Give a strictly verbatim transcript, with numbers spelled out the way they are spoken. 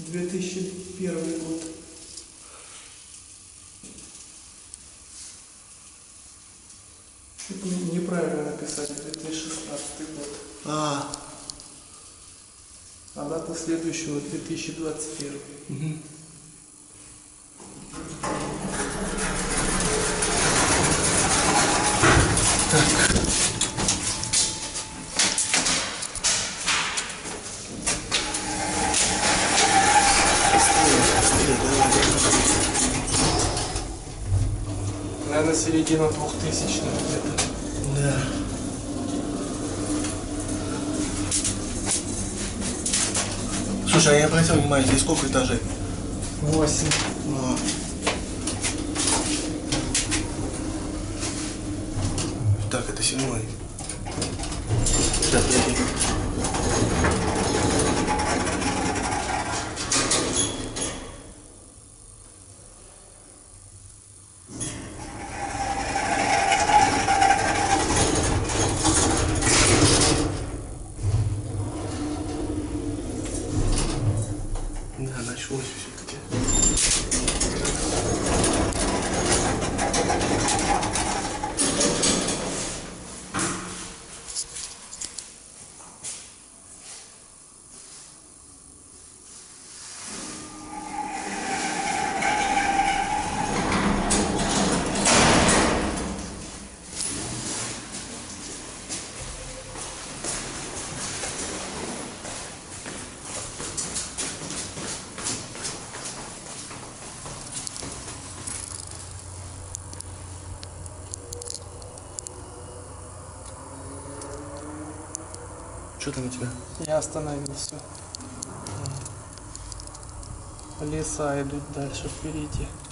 две тысячи первый год. Неправильно написали, две тысячи шестнадцатый год. А, А дата следующего две тысячи двадцать первый. угу. Так. Наверное, середина двухтысячных где-то. Да. Слушай, а я обратил внимание, здесь сколько этажей? Восемь. А. Так, это седьмой. Так, я Да, началось все-таки. Что там у тебя? Я остановился. Леса идут дальше впереди.